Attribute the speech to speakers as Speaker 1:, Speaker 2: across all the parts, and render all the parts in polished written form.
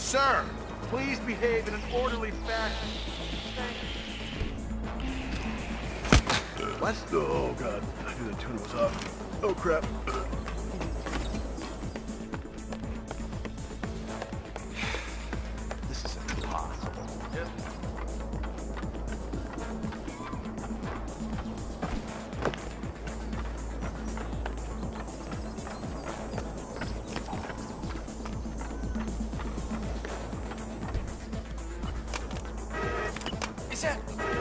Speaker 1: Sir, please behave in an orderly fashion.
Speaker 2: What? Oh god, I knew the tune was off. Oh crap.
Speaker 1: This is impossible. Yes. Is that...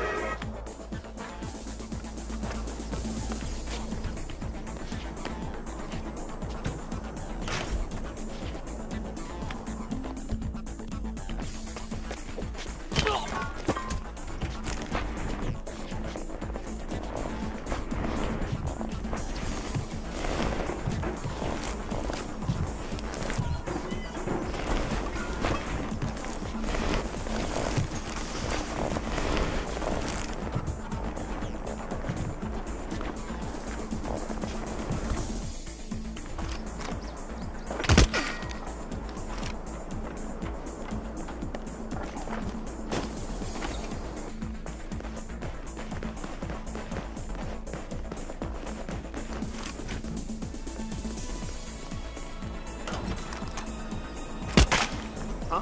Speaker 1: Huh?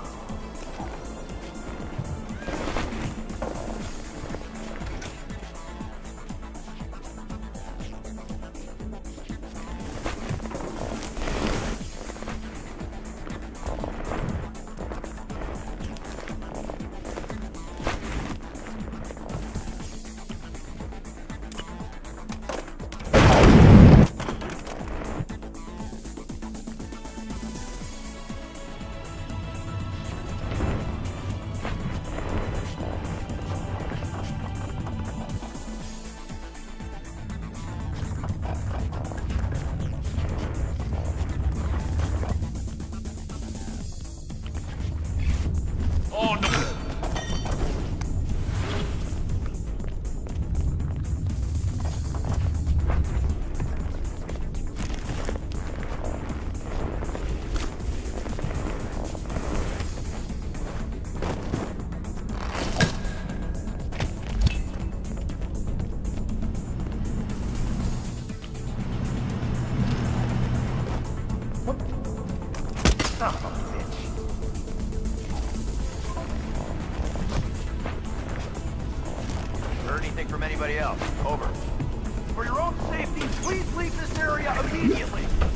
Speaker 1: Oh no! Son of a bitch. Heard anything from anybody else? Over. For your own safety, please leave this area immediately.